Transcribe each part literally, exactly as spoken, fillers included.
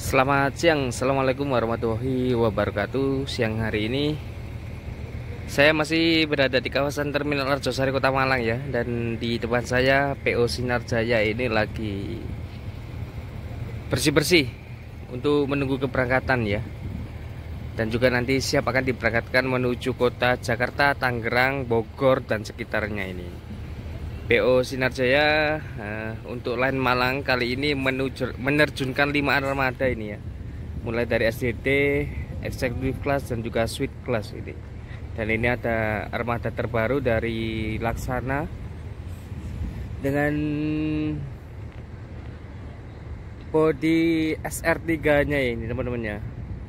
Selamat siang, Assalamualaikum warahmatullahi wabarakatuh. Siang hari ini saya masih berada di kawasan Terminal Arjosari Kota Malang ya. Dan di depan saya P O Sinar Jaya ini lagi bersih-bersih untuk menunggu keberangkatan ya. Dan juga nanti siap akan diberangkatkan menuju kota Jakarta, Tangerang, Bogor dan sekitarnya ini. P O Sinar Jaya uh, untuk line Malang kali ini menuju, menerjunkan lima armada ini ya, mulai dari S D T, Executive Class dan juga Suite Class ini. Dan ini ada armada terbaru dari Laksana dengan bodi S R tiga nya ini teman-teman ya.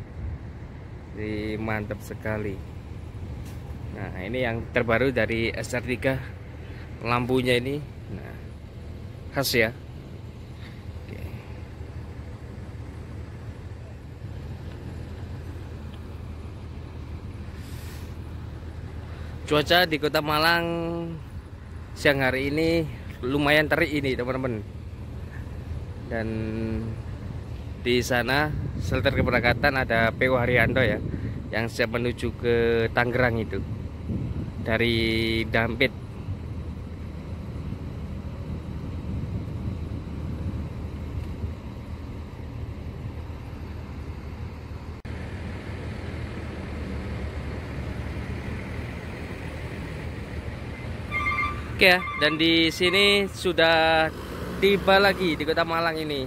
Jadi mantap sekali. Nah ini yang terbaru dari S R tiga, lampunya ini nah, khas ya. Oke. Cuaca di Kota Malang siang hari ini lumayan terik ini teman-teman. Dan di sana shelter keberangkatan ada P O Haryanto ya, yang siap menuju ke Tangerang itu dari Dampit. Oke ya, dan di sini sudah tiba lagi di Kota Malang ini.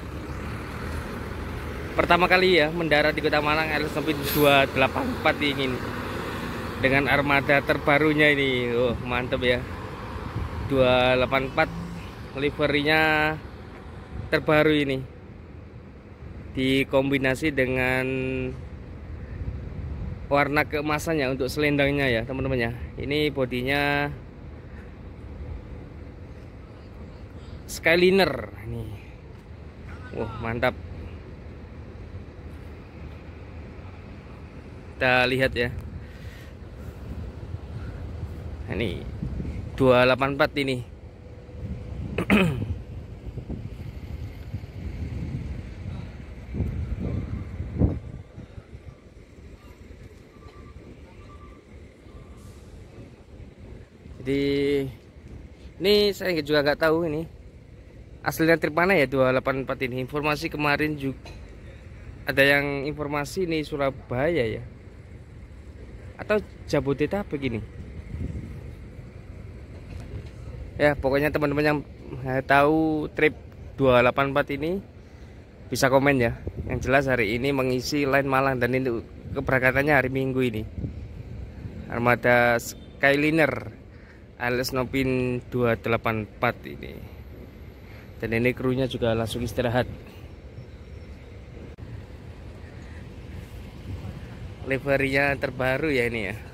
Pertama kali ya mendarat di Kota Malang L S Nopin dua delapan empat ini dengan armada terbarunya ini. Oh, mantap ya. dua delapan empat liverinya terbaru ini. Dikombinasi dengan warna keemasannya untuk selendangnya ya, teman-teman ya. Ini bodinya Skyliner ini. Wah, mantap. Kita lihat ya. Ini dua delapan empat ini. Jadi ini saya juga nggak tahu ini aslinya trip mana ya dua delapan empat ini. Informasi kemarin juga ada yang informasi ini Surabaya ya, atau Jabodetabek ini ya. Pokoknya teman-teman yang tahu trip dua delapan empat ini bisa komen ya. Yang jelas hari ini mengisi line Malang dan ini keberangkatannya hari Minggu ini. Armada Skyliner L S Nopin dua delapan empat ini. Dan ini krunya juga langsung istirahat. Liverinya terbaru ya ini ya,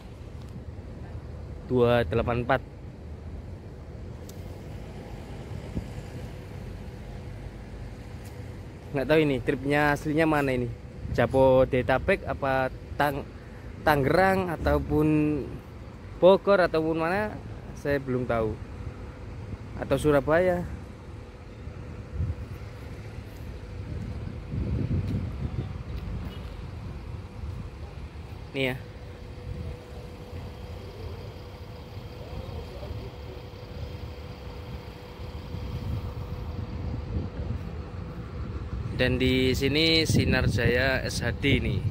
dua delapan empat. Nggak tahu ini tripnya aslinya mana ini, Jabodetabek apa Tang Tangerang ataupun Bogor ataupun mana, saya belum tahu, atau Surabaya. Nih ya. Dan di sini Sinar Jaya S H D nih.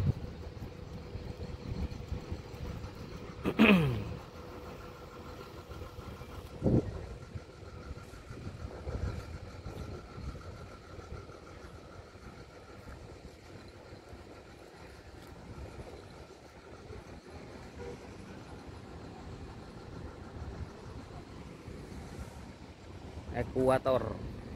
Ekuator.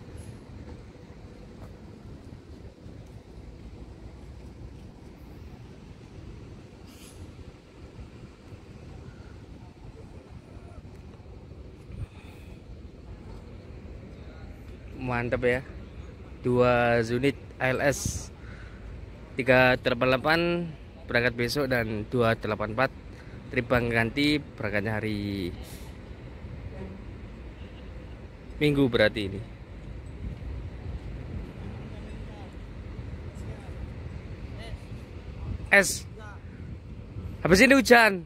Mantap ya. Dua unit A L S tiga delapan delapan berangkat besok dan dua delapan empat terbang ganti berangkatnya hari Minggu berarti ini. es. Habis ini hujan.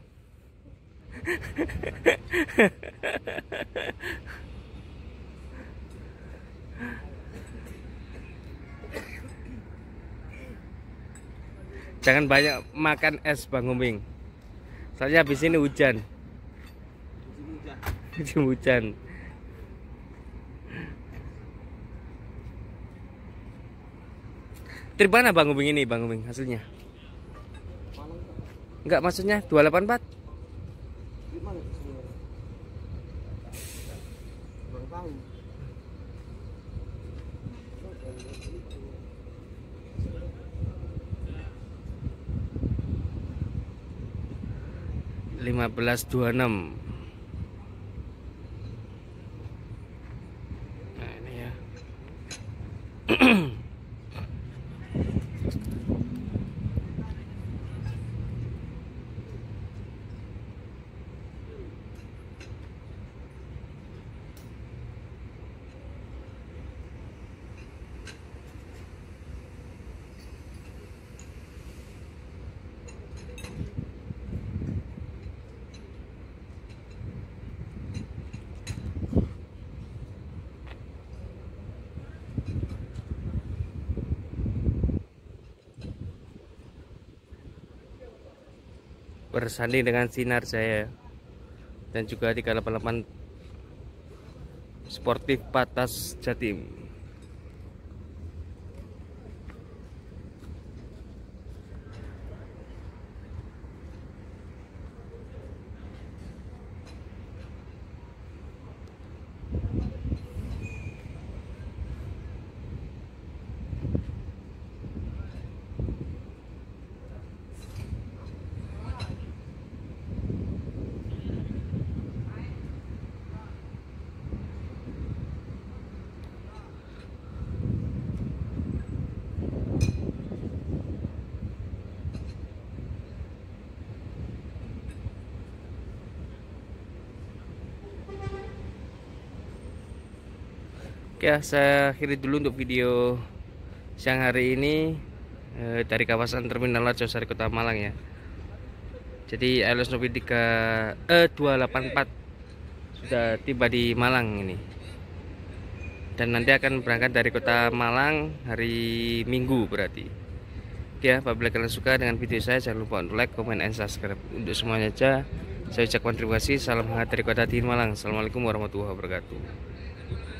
Jangan banyak makan es Bang Umbing. Soalnya habis ini hujan. Musim hujan. Trip mana Bang Umbing ini Bang Umbing hasilnya? Enggak, maksudnya dua delapan empat. lima belas dua puluh enam. Nah ini ya. Bersanding dengan Sinar Jaya dan juga tiga delapan delapan Sportif Patas Jatim. Oke, saya akhiri dulu untuk video siang hari ini eh, dari kawasan Terminal Arjosari Kota Malang ya. Jadi A L S Novi tiga eh dua delapan empat sudah tiba di Malang ini. Dan nanti akan berangkat dari Kota Malang hari Minggu berarti. Oke ya, apabila kalian suka dengan video saya jangan lupa untuk like, comment, and subscribe. Untuk semuanya aja saya ucapkan terima kasih. Salam hangat dari Kota Tin Malang. Assalamualaikum warahmatullahi wabarakatuh.